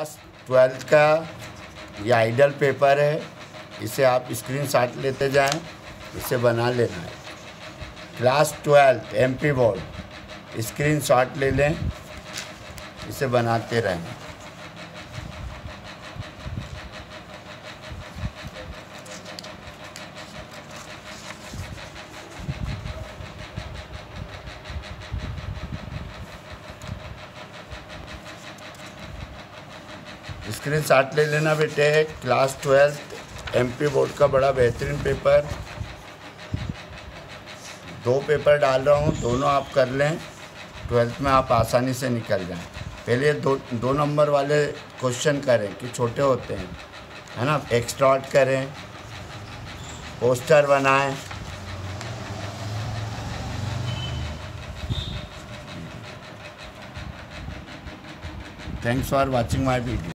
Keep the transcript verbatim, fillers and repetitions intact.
Class twelfth का ये idol paper है, इसे आप स्क्रीनशॉट लेते जाएं, इसे बना लेना है। Class twelfth MP board, screenshot ले लें, इसे बनाते रहें। स्क्रीनशॉट ले लेना बेटे। क्लास ट्वेल्थ एमपी बोर्ड का बड़ा बेहतरीन पेपर, दो पेपर डाल रहा हूँ, दोनों आप कर लें, ट्वेल्थ में आप आसानी से निकल जाएं। पहले दो दो नंबर वाले क्वेश्चन करें कि छोटे होते हैं, है ना। एक्सट्रैक्ट करें, पोस्टर बनाएं। Thanks for watching my video.